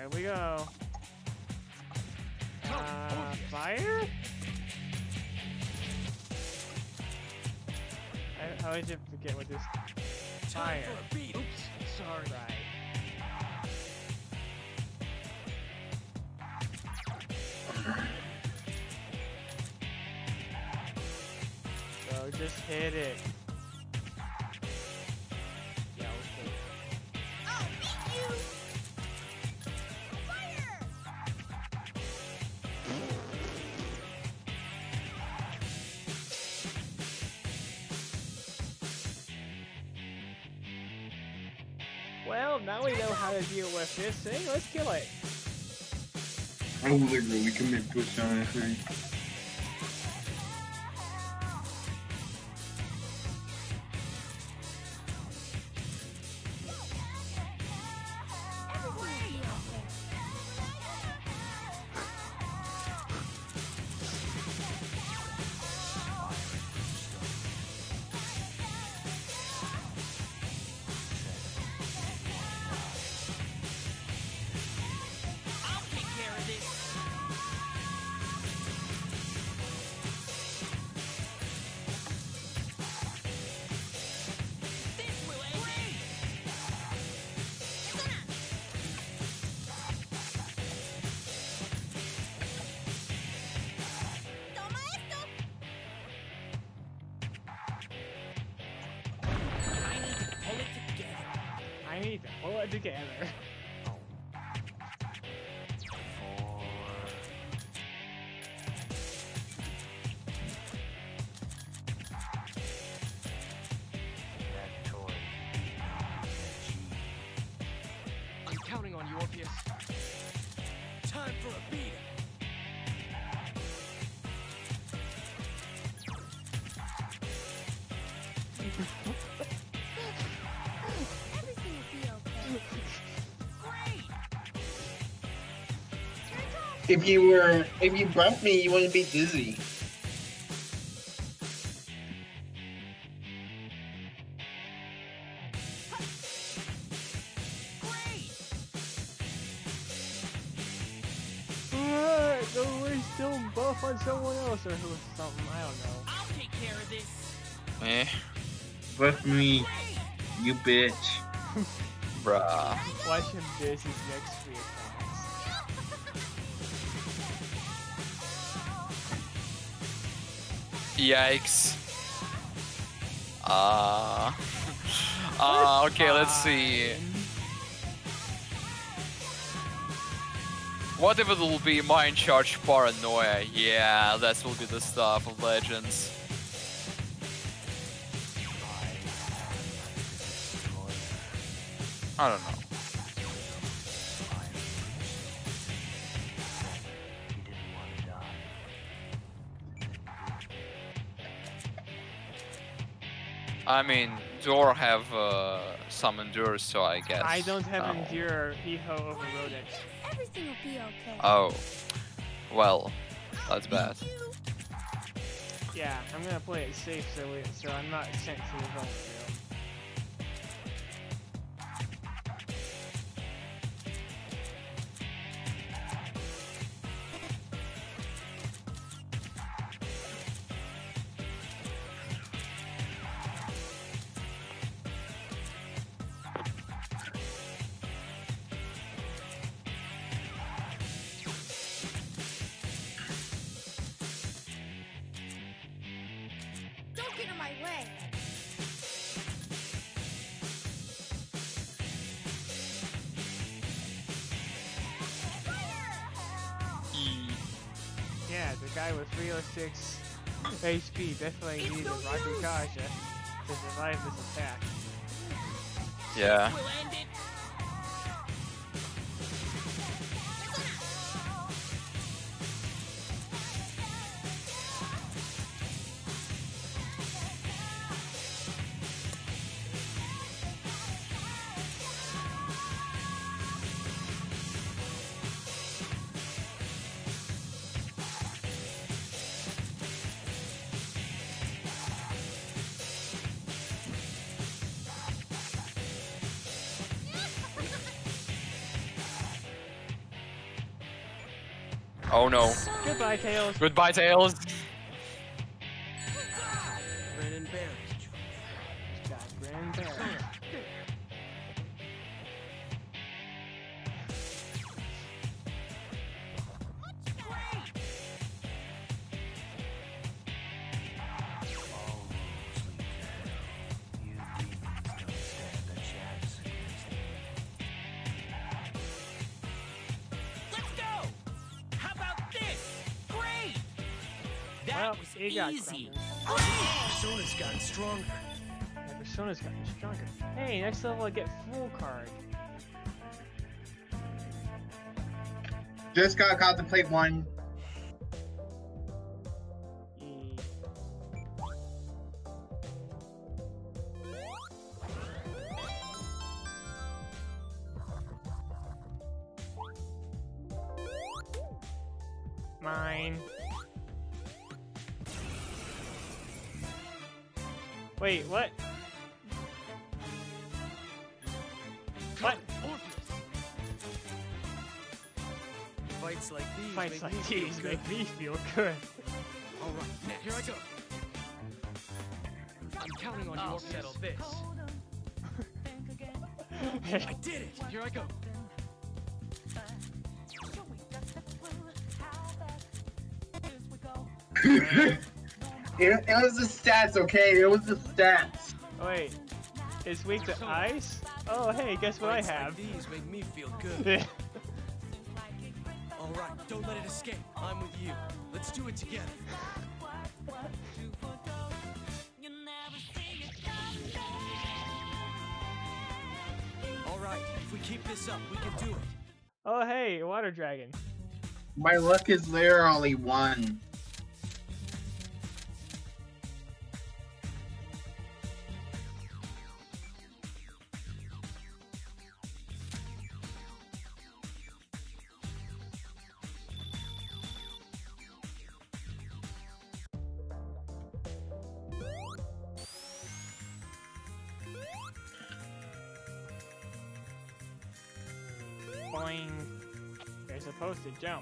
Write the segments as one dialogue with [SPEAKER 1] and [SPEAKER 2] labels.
[SPEAKER 1] Here we go. Fire? I always forget what this fire. Oops, sorry. Right. So just hit it. Yeah, okay.
[SPEAKER 2] I'll beat you. Fire!
[SPEAKER 1] Well, now we know how to deal with this thing. Let's kill it.
[SPEAKER 3] I will literally commit to a giant thing.
[SPEAKER 1] I need to pull it together.
[SPEAKER 4] I'm counting on you, Orpheus. Time for a beating.
[SPEAKER 2] Everything will be okay. Great!
[SPEAKER 3] If you bumped me, you wouldn't be dizzy.
[SPEAKER 1] Don't waste still buff on someone else or who something. I don't know.
[SPEAKER 4] I'll take care of this.
[SPEAKER 3] Buff me, you bitch.
[SPEAKER 5] Bruh.
[SPEAKER 1] Watch him diss his next 3 attacks.
[SPEAKER 5] Yikes. Okay, let's see. What if it will be Mind Charge Paranoia? Yeah, that will be the stuff of Legends. I don't know. I mean, Dor have some endure, so I guess.
[SPEAKER 1] I don't have endure. Eho overrode it.
[SPEAKER 2] Everything will be okay.
[SPEAKER 5] Oh, well, that's bad.
[SPEAKER 1] Yeah, I'm gonna play it safe so I'm not sent to the home room.
[SPEAKER 2] Don't get in my way.
[SPEAKER 1] Yeah, the guy with 306 HP definitely needs a Rakukaja to survive this attack.
[SPEAKER 5] Yeah.
[SPEAKER 4] We'll end it.
[SPEAKER 5] Oh no.
[SPEAKER 1] Goodbye, Tails.
[SPEAKER 5] Goodbye, Tails.
[SPEAKER 4] Grin and bear it.
[SPEAKER 1] Got Grand Bear. Well, it got
[SPEAKER 4] easy.
[SPEAKER 1] crumbled.
[SPEAKER 4] Persona's gotten stronger.
[SPEAKER 1] Yeah, Persona's gotten stronger. Hey, next level I get full card.
[SPEAKER 3] Just gotta contemplate one.
[SPEAKER 1] E Mine. Wait, what? What?
[SPEAKER 4] Fights like these
[SPEAKER 1] Fights
[SPEAKER 4] make me
[SPEAKER 1] like
[SPEAKER 4] feel
[SPEAKER 1] these
[SPEAKER 4] good.
[SPEAKER 1] make me feel good.
[SPEAKER 4] All right, now here I go. I'm counting on you to settle this. I did it. Here I go.
[SPEAKER 3] It was the stats, okay? It was the stats.
[SPEAKER 1] Oh, wait, it's weak to ice? Oh, hey, guess what I
[SPEAKER 4] Fights like
[SPEAKER 1] have?
[SPEAKER 4] these make me feel good. All right, don't let it escape. I'm with you. Let's do it together. All right, if we keep this up, we can do it.
[SPEAKER 1] Oh, hey, water dragon.
[SPEAKER 3] My luck is literally one.
[SPEAKER 1] Boing. You're supposed to jump.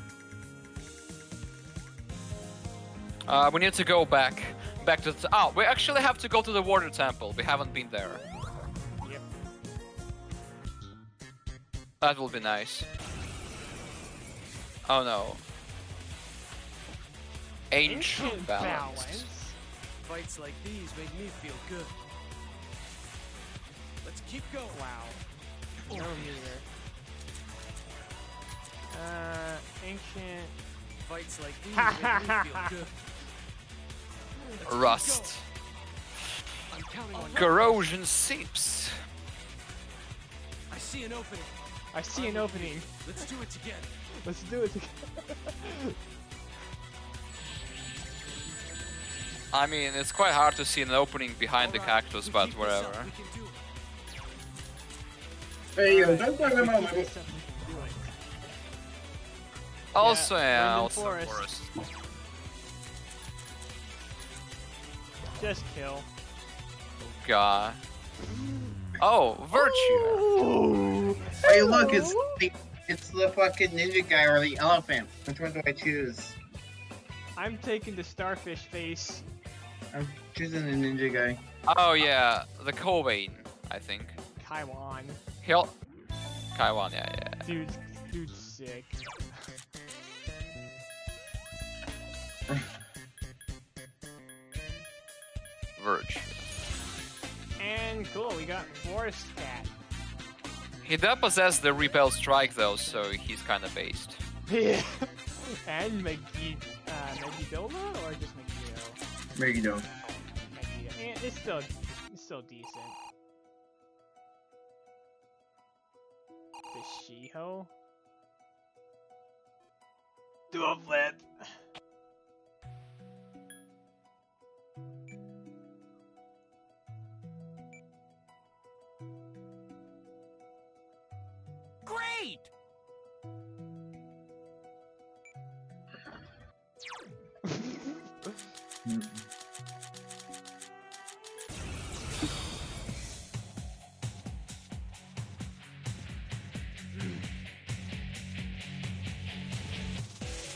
[SPEAKER 5] We need to go back to the. Oh, we actually have to go to the water temple. We haven't been there.
[SPEAKER 1] Yep.
[SPEAKER 5] That will be nice. Oh no. Ancient balance.
[SPEAKER 4] Fights like these make me feel good. Let's keep going.
[SPEAKER 1] Wow. No meter. Ancient.
[SPEAKER 4] Fights like these make me feel good. Let's keep
[SPEAKER 5] Rust.
[SPEAKER 4] going. I'm counting on you.
[SPEAKER 5] Corrosion seeps.
[SPEAKER 4] I see an opening.
[SPEAKER 1] I see an opening.
[SPEAKER 4] Let's do it together.
[SPEAKER 1] Let's do it together.
[SPEAKER 5] I mean, it's quite hard to see an opening behind the
[SPEAKER 4] All right,
[SPEAKER 5] cactus,
[SPEAKER 4] we
[SPEAKER 5] but
[SPEAKER 4] keep this up,
[SPEAKER 5] whatever.
[SPEAKER 4] we can do it.
[SPEAKER 3] Hey, yo,
[SPEAKER 1] Alright,
[SPEAKER 3] don't talk
[SPEAKER 1] if we
[SPEAKER 3] about
[SPEAKER 1] keep
[SPEAKER 3] my.
[SPEAKER 1] this up, we can do it.
[SPEAKER 5] Also, yeah,
[SPEAKER 1] Linden
[SPEAKER 5] also
[SPEAKER 1] Forest.
[SPEAKER 5] forest.
[SPEAKER 1] Just kill.
[SPEAKER 5] God. Oh, virtue.
[SPEAKER 1] Ooh.
[SPEAKER 3] Hey, look, it's the fucking ninja guy or the elephant. Which one do I choose?
[SPEAKER 1] I'm taking the starfish face.
[SPEAKER 3] I'm choosing the ninja guy.
[SPEAKER 5] Oh yeah, the Cobain, I think.
[SPEAKER 1] Kaiwan.
[SPEAKER 5] He'll. Kaiwan, yeah.
[SPEAKER 1] Dude's sick.
[SPEAKER 5] Virtue.
[SPEAKER 1] And cool, we got Forest Cat.
[SPEAKER 5] He does possess the Repel Strike though, so he's kinda based.
[SPEAKER 1] And Megidola or just Megiddo?
[SPEAKER 3] Megiddo.
[SPEAKER 1] Megiddo. Yeah, it's still decent. The Shiho. Do a flip.
[SPEAKER 4] Great!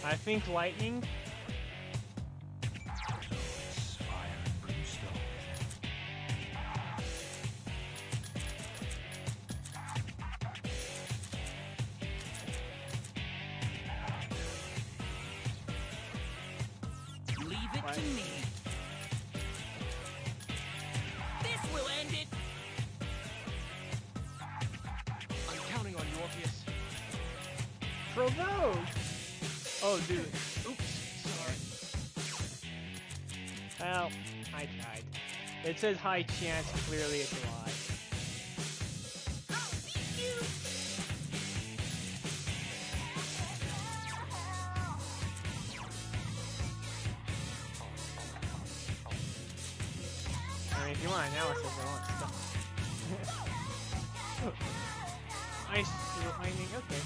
[SPEAKER 1] I think lightning.
[SPEAKER 6] Leave it to me. This will end it.
[SPEAKER 4] I'm counting on you, Orpheus.
[SPEAKER 1] Provoke! Oh, dude.
[SPEAKER 4] Oops, sorry.
[SPEAKER 1] Well, I tried. It says high chance, clearly it's a lie. I mean, if you want analysis, I want stuff. Ice lightning, okay.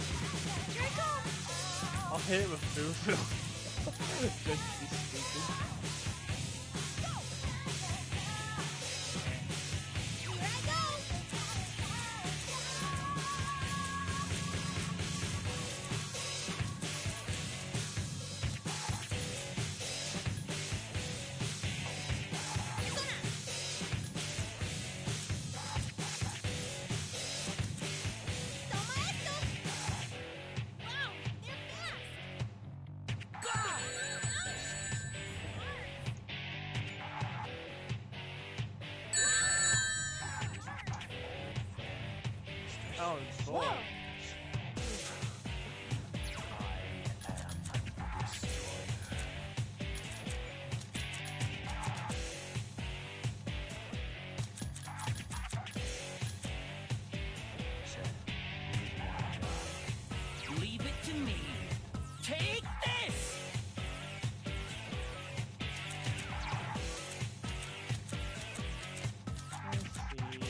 [SPEAKER 1] I'll hit it with Boo-Boo. Just to be stupid. Oh boy.
[SPEAKER 6] Leave it to me. Take this!
[SPEAKER 1] Let's see.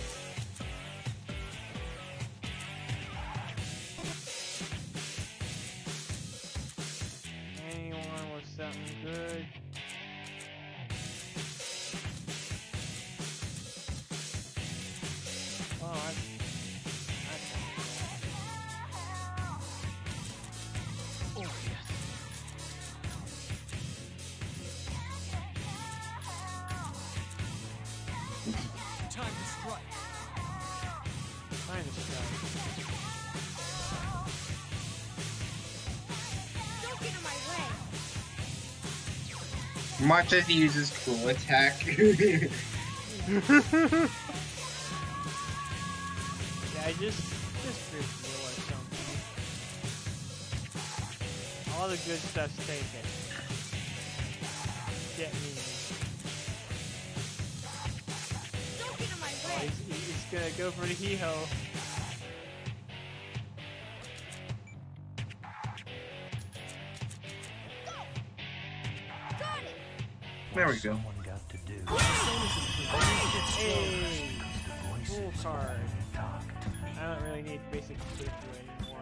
[SPEAKER 1] Anyone with something good? Oh, that's
[SPEAKER 4] Orpheus. Time to strike.
[SPEAKER 1] kind of strong.
[SPEAKER 2] Don't get in my way.
[SPEAKER 3] Much as he uses cool attack.
[SPEAKER 1] Yeah, just reveal or something. All the good stuff's taken. Get me.
[SPEAKER 2] Don't get in my
[SPEAKER 1] Oh,
[SPEAKER 2] way.
[SPEAKER 1] he's gonna go for the hee-ho.
[SPEAKER 2] Got it.
[SPEAKER 3] There we go.
[SPEAKER 1] Hey! Full card. I don't really need basic safety anymore.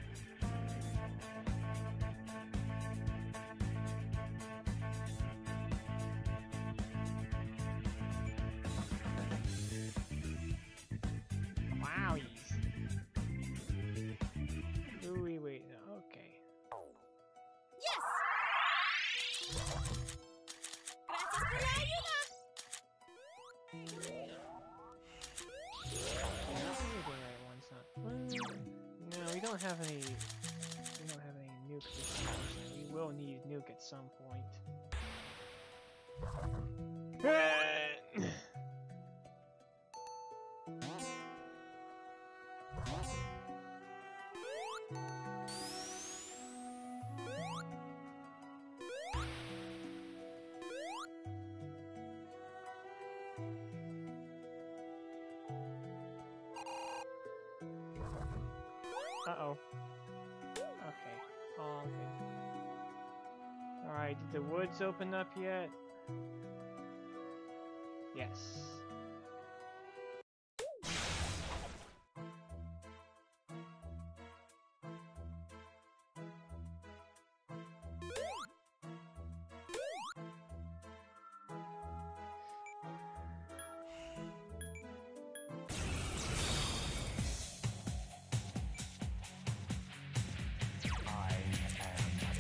[SPEAKER 1] Wowies. Ooh, wait, no, okay.
[SPEAKER 2] Yes. Gracias por la ayuda.
[SPEAKER 1] No, we don't have any. We don't have any nuke. We will need nuke at some point. Uh-oh. Okay. All good. Alright, did the woods open up yet? Yes.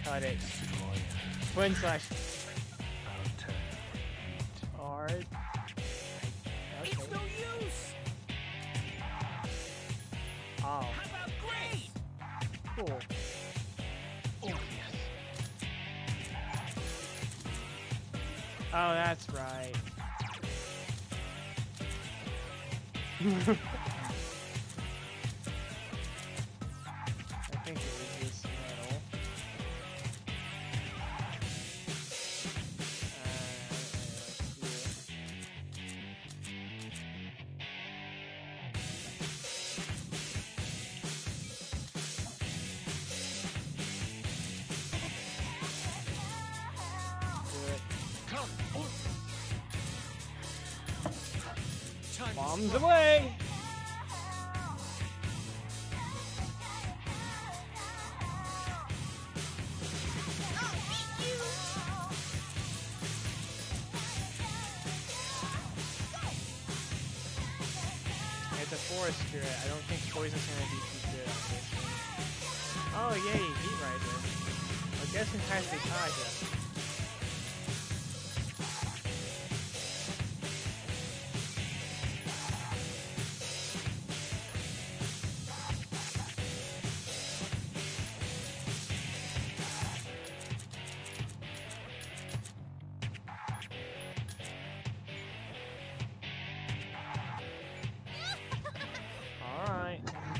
[SPEAKER 1] cut it. Twin slash. Alright.
[SPEAKER 6] It's
[SPEAKER 1] Okay.
[SPEAKER 6] no use.
[SPEAKER 1] Oh,
[SPEAKER 6] How about great?
[SPEAKER 1] cool.
[SPEAKER 4] Oh, yes.
[SPEAKER 1] Oh, that's right. I think it was this metal.
[SPEAKER 4] Come. Oh. Time to
[SPEAKER 1] Bombs
[SPEAKER 4] strike.
[SPEAKER 1] away!
[SPEAKER 2] I'll beat you.
[SPEAKER 1] It's a forest spirit. I don't think poison's gonna be too good on this. Oh yay, Heat Riser. I guess it has the Kaja. Alright.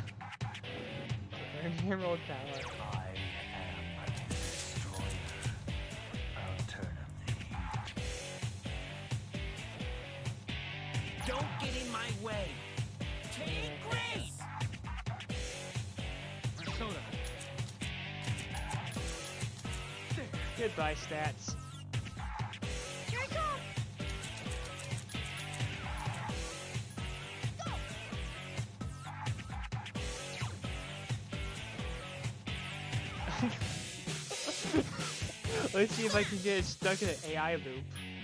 [SPEAKER 1] Emerald Tower.
[SPEAKER 7] I am the destroyer. I'll turn up the heat.
[SPEAKER 6] Don't get in my way. Take grace.
[SPEAKER 4] Persona.
[SPEAKER 1] Goodbye, stats.
[SPEAKER 2] Here I come.
[SPEAKER 1] Let's see if I can get it stuck in an AI loop.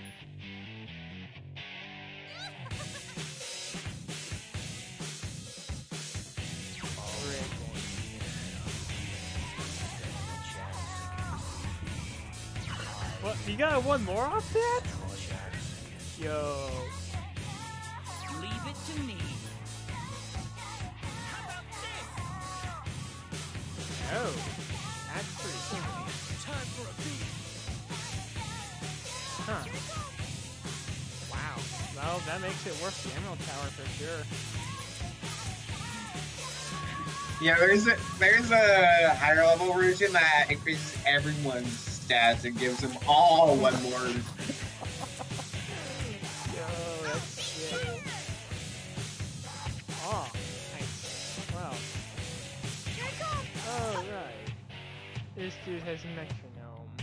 [SPEAKER 1] What? You got one more off that? Yo.
[SPEAKER 6] Leave it to me. How about this?
[SPEAKER 1] Oh. That's pretty cool.
[SPEAKER 6] Time for a beat.
[SPEAKER 1] Huh. Wow. Well, that makes it worth the Emerald Tower for sure.
[SPEAKER 3] Yeah, there's a higher level version that increases everyone's stats and gives them all one more.
[SPEAKER 1] Yo, that's sick. Oh, nice. Wow.
[SPEAKER 2] Here I come.
[SPEAKER 1] Oh, right. This dude has metronome.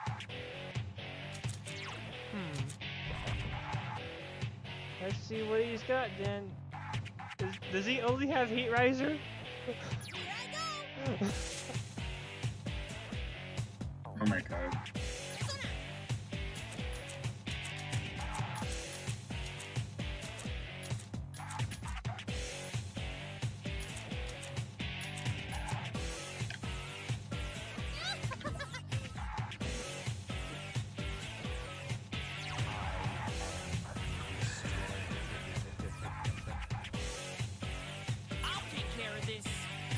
[SPEAKER 1] Let's see what he's got then. Does he only have Heat Riser?
[SPEAKER 2] Here I go.
[SPEAKER 3] Oh my god.
[SPEAKER 6] I'll take care of this.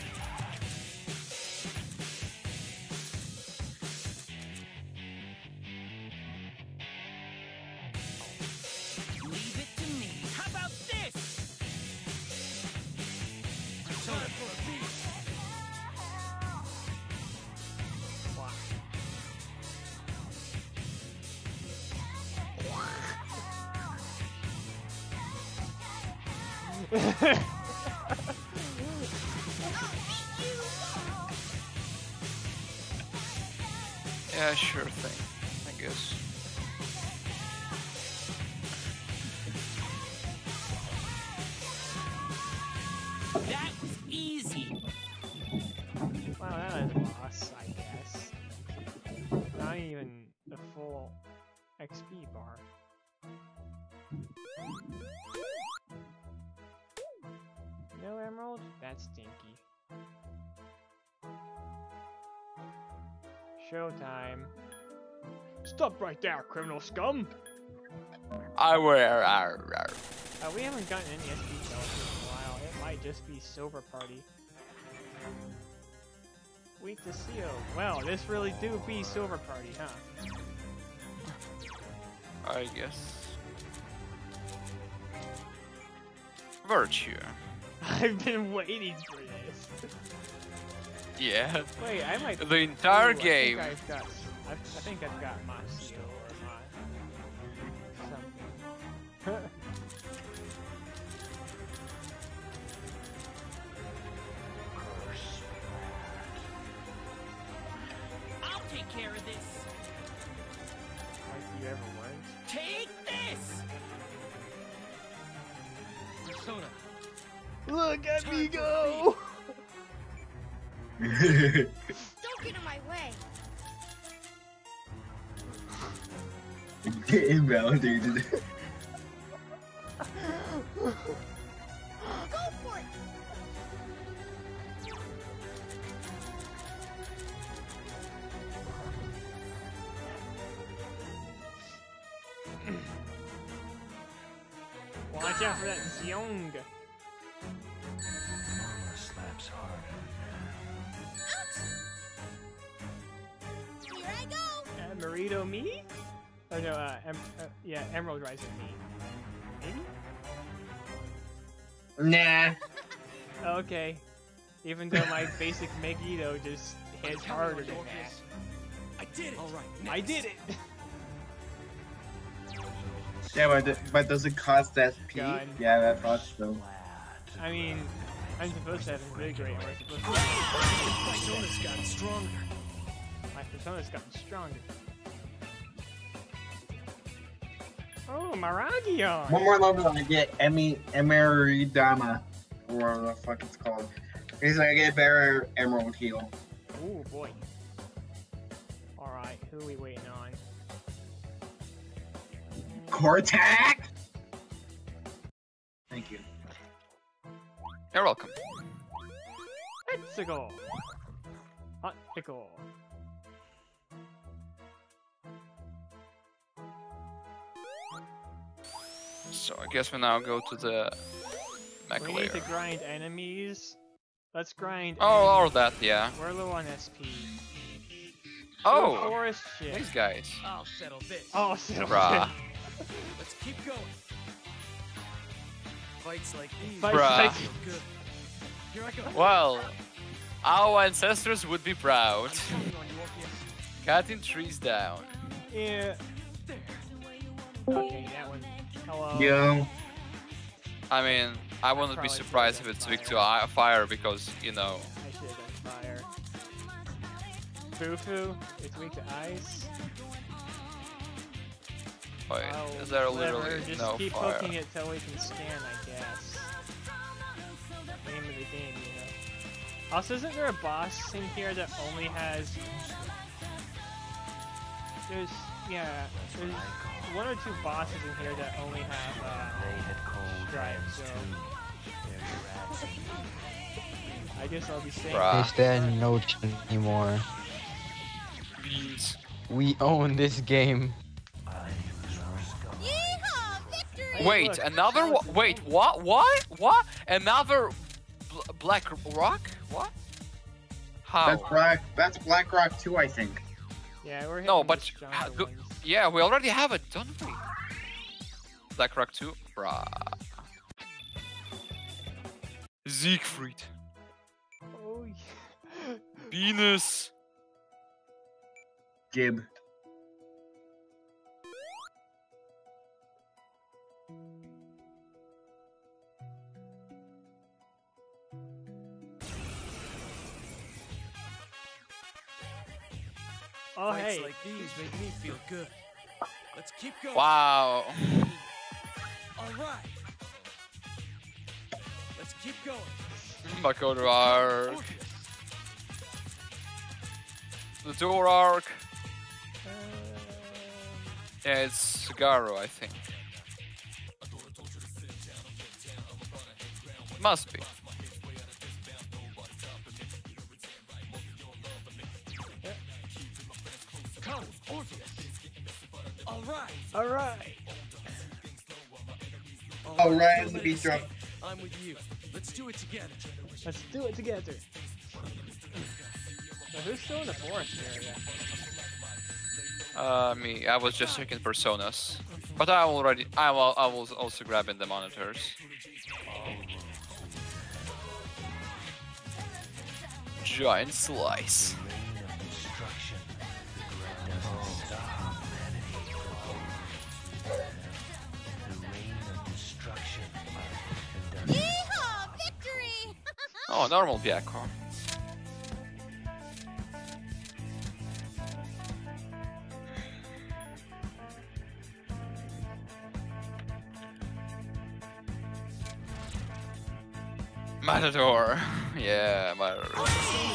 [SPEAKER 6] Leave it to me. How about this? Time for a beat.
[SPEAKER 1] Wow.
[SPEAKER 5] Yeah, sure thing. I guess.
[SPEAKER 6] That was easy.
[SPEAKER 1] Wow, that was a boss, I guess. Not even the full XP bar. No emerald? That's stinky. showtime. Stop right there, criminal scum!
[SPEAKER 5] I wear.
[SPEAKER 1] We haven't gotten any SP challenges in a while. It might just be Silver Party. Weak to Seal. Well, this really do be Silver Party, huh?
[SPEAKER 5] I guess. Virtue.
[SPEAKER 1] I've been waiting for this.
[SPEAKER 5] Yeah.
[SPEAKER 1] Wait, I might.
[SPEAKER 5] The entire
[SPEAKER 1] Ooh,
[SPEAKER 5] game.
[SPEAKER 1] I think I've got my seal or my something.
[SPEAKER 6] I'll take care of this.
[SPEAKER 1] Like you ever weren't.
[SPEAKER 6] Take this.
[SPEAKER 4] Persona.
[SPEAKER 1] Look at me
[SPEAKER 6] Time for
[SPEAKER 1] go!
[SPEAKER 2] Don't get in my way.
[SPEAKER 3] Get invalidated.
[SPEAKER 2] Go for it.
[SPEAKER 1] Watch out for that Zyong.
[SPEAKER 7] Mama slaps harder.
[SPEAKER 2] Here I go.
[SPEAKER 1] Marito me? Oh no, yeah, Emerald Rising me. Maybe?
[SPEAKER 3] Nah.
[SPEAKER 1] Okay. Even though my basic Megiddo just hits harder than that.
[SPEAKER 6] I did it. All right.
[SPEAKER 1] I did it!
[SPEAKER 3] Yeah, but does it cost SP?
[SPEAKER 1] God.
[SPEAKER 3] Yeah, I thought so.
[SPEAKER 1] I mean, I'm supposed to have Invigorate, or I'm supposed to
[SPEAKER 6] My persona's gotten stronger.
[SPEAKER 1] my persona's gotten stronger. Oh, Maragion!
[SPEAKER 3] One more level and I get Emeridama, or whatever the fuck it's called. Because I get better Emerald Heal.
[SPEAKER 1] Oh boy. Alright, who are we waiting on?
[SPEAKER 3] Cortac! Thank you.
[SPEAKER 5] You're welcome.
[SPEAKER 1] Let's go! Hot pickle.
[SPEAKER 5] So I guess we now go to the mech
[SPEAKER 1] We need to
[SPEAKER 5] layer.
[SPEAKER 1] grind enemies. Let's grind
[SPEAKER 5] Oh,
[SPEAKER 1] enemies.
[SPEAKER 5] all that, yeah.
[SPEAKER 1] We're low on SP.
[SPEAKER 5] Oh,
[SPEAKER 1] Forest shit.
[SPEAKER 5] these guys.
[SPEAKER 6] I'll settle this.
[SPEAKER 1] Oh, so
[SPEAKER 5] Bruh.
[SPEAKER 6] Let's keep going. Fights like these.
[SPEAKER 1] Fights
[SPEAKER 5] Bruh.
[SPEAKER 1] like-
[SPEAKER 6] feel good. Here I go.
[SPEAKER 5] Well, our ancestors would be proud.
[SPEAKER 6] I'm counting on you, Orpheus.
[SPEAKER 5] Cutting trees down.
[SPEAKER 1] Yeah.
[SPEAKER 6] There.
[SPEAKER 1] Okay, that one. Hello.
[SPEAKER 3] Yo.
[SPEAKER 5] I mean, I wouldn't be
[SPEAKER 1] probably
[SPEAKER 5] surprised if
[SPEAKER 1] should've
[SPEAKER 5] it's
[SPEAKER 1] done
[SPEAKER 5] weak to fire because, you know.
[SPEAKER 1] I should have done fire. Fufu, it's weak to ice.
[SPEAKER 5] Wait,
[SPEAKER 1] Oh,
[SPEAKER 5] is there
[SPEAKER 1] whatever,
[SPEAKER 5] literally
[SPEAKER 1] just
[SPEAKER 5] no
[SPEAKER 1] keep
[SPEAKER 5] fire?
[SPEAKER 1] poking it till we can scan, I guess. Name of the game, you know. Also, isn't there a boss in here that only has... There's one or two bosses in here that only have,
[SPEAKER 7] They had cold
[SPEAKER 1] stripes,
[SPEAKER 7] hands
[SPEAKER 1] so...
[SPEAKER 7] too. There's rats and
[SPEAKER 1] I guess I'll be staying.
[SPEAKER 5] Bruh.
[SPEAKER 8] Is there no anymore?
[SPEAKER 5] Please.
[SPEAKER 8] We own this game.
[SPEAKER 2] Yeehaw! Victory!
[SPEAKER 1] Hey,
[SPEAKER 5] Wait,
[SPEAKER 1] look,
[SPEAKER 5] another
[SPEAKER 1] that was
[SPEAKER 5] wait,
[SPEAKER 1] the-
[SPEAKER 5] what? What? Another black rock? What? How?
[SPEAKER 3] That's Black Rock 2, I think.
[SPEAKER 1] Yeah, we're hitting
[SPEAKER 5] No,
[SPEAKER 1] the
[SPEAKER 5] but
[SPEAKER 1] stronger
[SPEAKER 5] go-
[SPEAKER 1] ones.
[SPEAKER 5] yeah, we already have it, don't we? Black Rock 2? Bruh. Siegfried.
[SPEAKER 1] Oh, yeah.
[SPEAKER 5] Venus.
[SPEAKER 3] Gib.
[SPEAKER 1] Oh,
[SPEAKER 6] Fights
[SPEAKER 1] hey.
[SPEAKER 6] like these make me feel good. Let's keep going.
[SPEAKER 5] Wow.
[SPEAKER 6] All right. Let's keep going.
[SPEAKER 5] Makoto arc.
[SPEAKER 6] Orpheus.
[SPEAKER 5] The door arc.
[SPEAKER 1] Um,
[SPEAKER 5] Yeah, it's Sugaro, I think. Must be.
[SPEAKER 6] go, Orpheus. All right.
[SPEAKER 1] All right.
[SPEAKER 3] Oh, right as the beat drop.
[SPEAKER 6] I'm with you. Let's do it together.
[SPEAKER 1] Let's do it together. So who's still in the forest area?
[SPEAKER 5] Me. I was just checking personas, but I was also grabbing the monitors. Giant slice.
[SPEAKER 2] Yeehaw! Victory!
[SPEAKER 5] Oh, normal Biako. Matador. Yeah, Matador.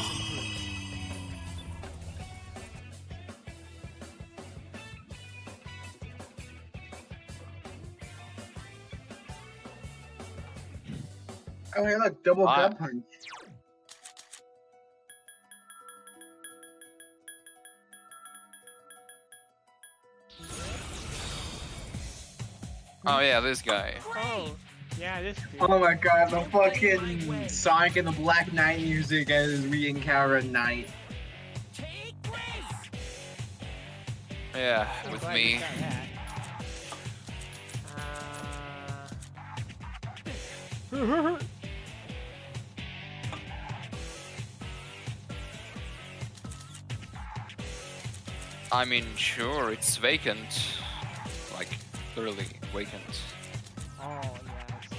[SPEAKER 3] Oh, hey, look, double
[SPEAKER 5] Ah.
[SPEAKER 3] gut punch.
[SPEAKER 5] Oh yeah, this guy.
[SPEAKER 1] Oh, yeah, this dude.
[SPEAKER 3] Oh my god, the fucking Sonic and the Black Knight music as we encounter a knight.
[SPEAKER 6] Take this.
[SPEAKER 5] Yeah,
[SPEAKER 1] I'm
[SPEAKER 5] with
[SPEAKER 1] glad
[SPEAKER 5] me.
[SPEAKER 1] you got that.
[SPEAKER 5] I mean, sure, it's vacant. Like, literally vacant.
[SPEAKER 1] Oh, yeah. I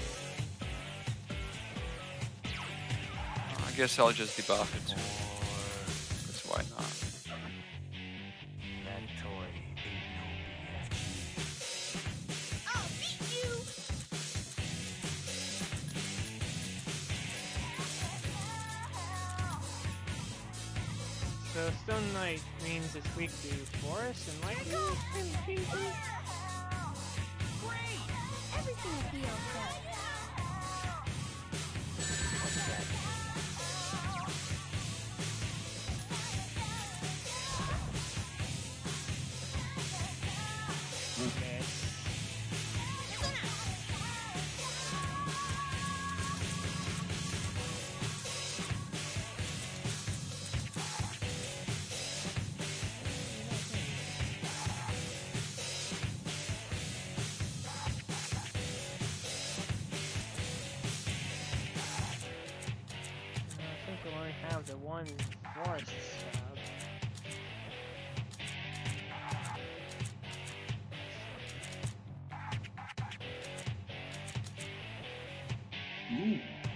[SPEAKER 1] see.
[SPEAKER 5] I guess I'll just debuff it too. Because why not?
[SPEAKER 7] That toy ain't no BFG.
[SPEAKER 2] I'll beat you!
[SPEAKER 1] So Stone Knight means it's weak to forest and lightning.
[SPEAKER 2] Great! Everything will be okay.
[SPEAKER 1] I think we only have the one forest sub.
[SPEAKER 3] Ooh.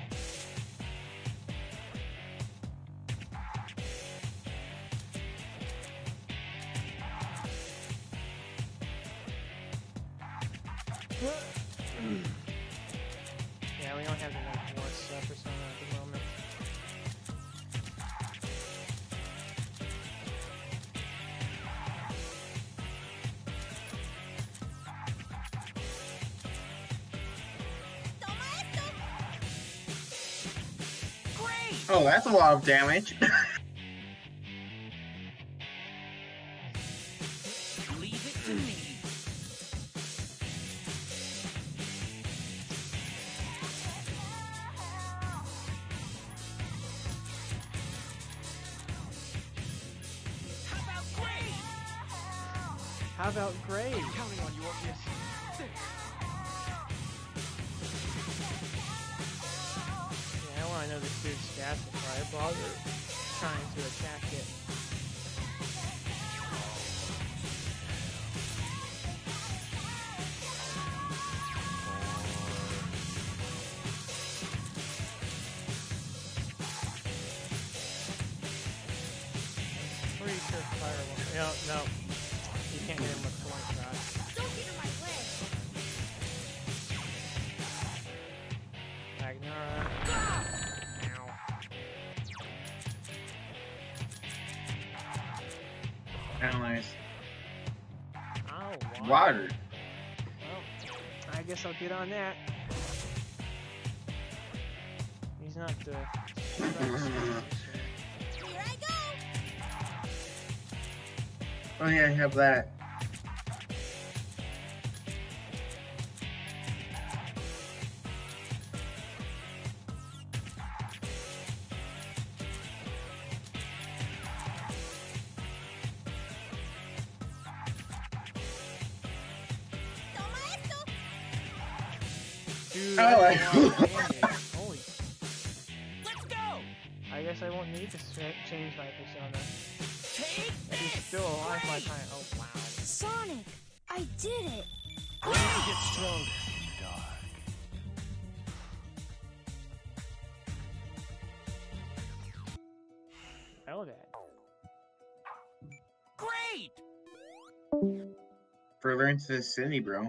[SPEAKER 1] Yeah, we don't have the one forest sub persona at the moment.
[SPEAKER 3] Oh, that's a lot of damage.
[SPEAKER 6] Leave it to me.
[SPEAKER 1] How about Grave?
[SPEAKER 4] Counting on you, Orpheus.
[SPEAKER 1] Yeah, I want to know this dude's stats before I bother trying to attack it. Pretty sure fireball. No, you can't hit him with thorn shot.
[SPEAKER 2] Don't get in my way.
[SPEAKER 1] Magnara. Ow.
[SPEAKER 3] Analyze.
[SPEAKER 1] Oh,
[SPEAKER 3] Water.
[SPEAKER 1] Well, I guess I'll get on that. He's not the.
[SPEAKER 2] Here I go!
[SPEAKER 3] Oh yeah, I have that.
[SPEAKER 1] Dude,
[SPEAKER 3] Oh,
[SPEAKER 1] that's
[SPEAKER 3] I-
[SPEAKER 1] a lot of damage. Holy.
[SPEAKER 6] Let's go!
[SPEAKER 1] I guess I won't need to change my persona.
[SPEAKER 6] Take
[SPEAKER 1] She's
[SPEAKER 6] this!
[SPEAKER 1] still alive by
[SPEAKER 6] Great!
[SPEAKER 1] time. Oh, wow.
[SPEAKER 2] Sonic, I did it.
[SPEAKER 6] Ready to get stronger.
[SPEAKER 7] Dark.
[SPEAKER 1] Hell that.
[SPEAKER 6] Great!
[SPEAKER 3] Further into the city, bro.